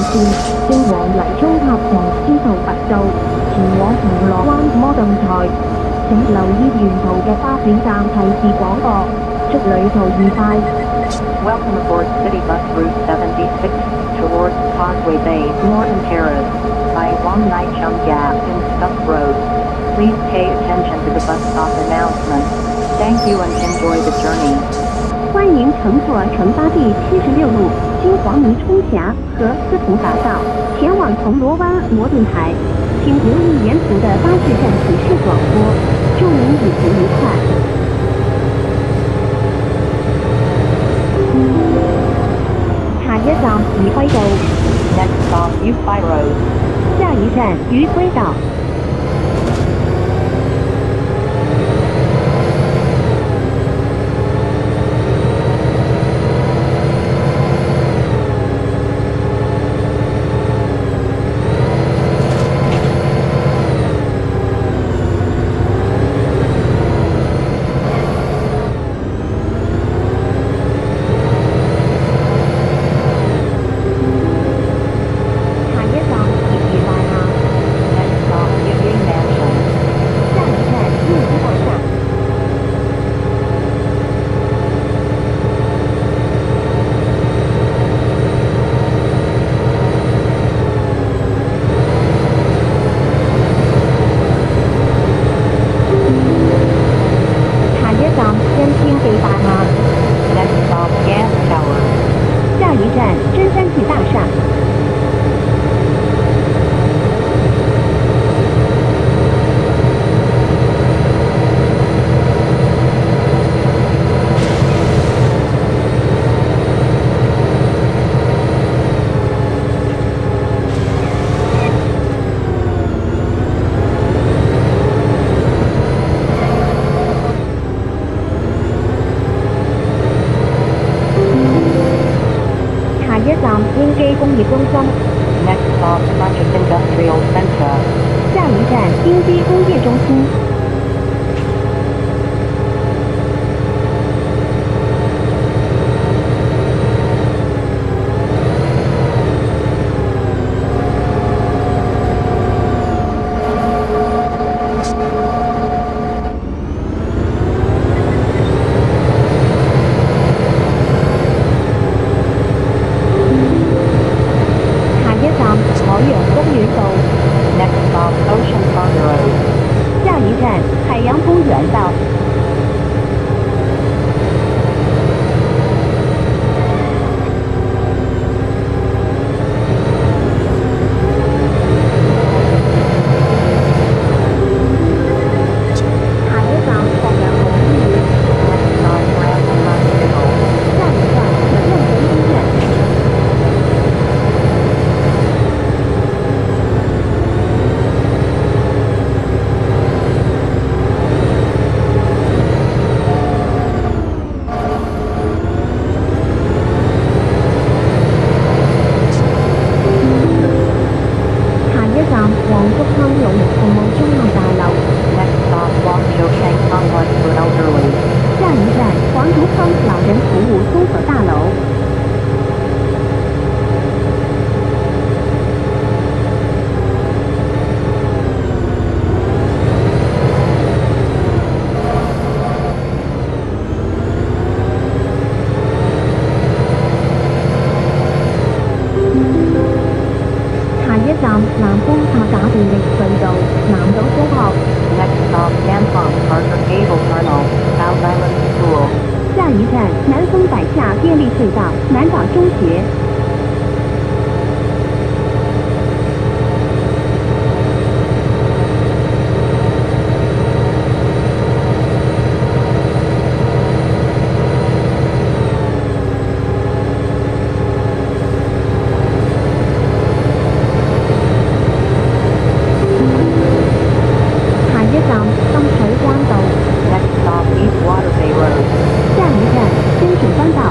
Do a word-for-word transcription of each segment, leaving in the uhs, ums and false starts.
线经往黎中塔旁之后拔道，前往铜锣湾摩顿台。请留意沿途嘅巴士站提示广播。祝旅途愉快。 Welcome aboard City Bus Route seventy-six towards Causeway Bay, Norton Terrace, by Wong Nai Chung Gap and Stuff Road. Please pay attention to the bus stop announcement. Thank you and enjoy the journey. 欢迎乘坐城巴第七十六路经黄泥冲峡和司徒大道前往铜锣湾摩顿台，请留意沿途的巴士站指示广播。祝您旅途愉快。下一站愉辉道。 Next stop, Euphai Road. 下一站愉辉道。英基工业中心。 Next stop, Purchase Industrial Center. 下一站英基工业中心。 Next stop, Ocean Front Road. 下一站海洋公园道。下一站博洋红医院。 Next stop, Grantham Hospital. 下一站可任文医院。黃竹坑老人服務中學大樓。 Next stop, Wong Chau Sheng Complex for Elderly. 下一站黃竹坑老人服務綜合大樓。下一站南豐塔架電力隧道南島中學。 Next stop, Yanfang Parker Cable Tunnel, South Island School. 下一站南豐百下電力隧道南島中學。 Next stop, East Water Bay Road. 下一站深水湾道。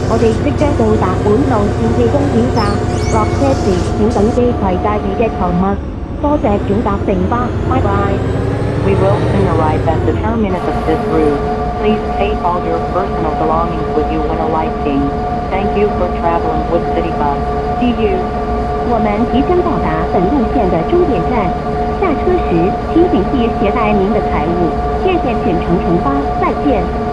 我哋即將到達本路線嘅終點站，落車時請謹記攜帶你嘅財物。多謝轉搭城巴，拜拜。 We will soon arrive at the terminus of this route. Please take all your personal belongings with you when alighting. Thank you for traveling with City Bus. See you. 我们即将到达本路线的终点站，下车时请谨记携带您的财物。谢谢选乘乘巴，再见。